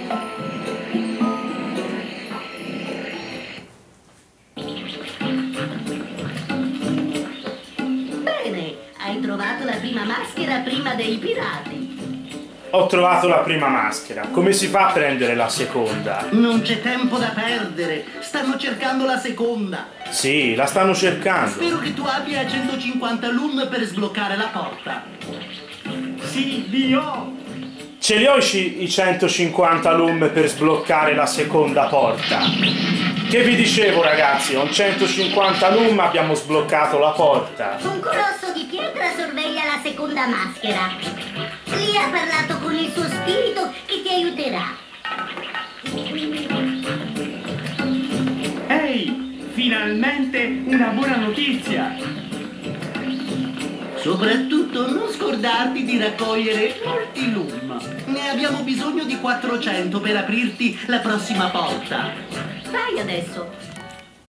Bene, hai trovato la prima maschera prima dei pirati. Ho trovato la prima maschera. Come si fa a prendere la seconda? Non c'è tempo da perdere. Stanno cercando la seconda. Sì, la stanno cercando. Spero che tu abbia 150 lum per sbloccare la porta. Sì, li ho! Ce li ho i 150 lum per sbloccare la seconda porta. Che vi dicevo, ragazzi, con 150 lum abbiamo sbloccato la porta. Un colosso di pietra sorveglia la seconda maschera. Lì ha parlato con il suo spirito che ti aiuterà. Ehi, finalmente una buona notizia! Soprattutto non scordarti di raccogliere molti lum. Ne abbiamo bisogno di 400 per aprirti la prossima porta. Vai adesso.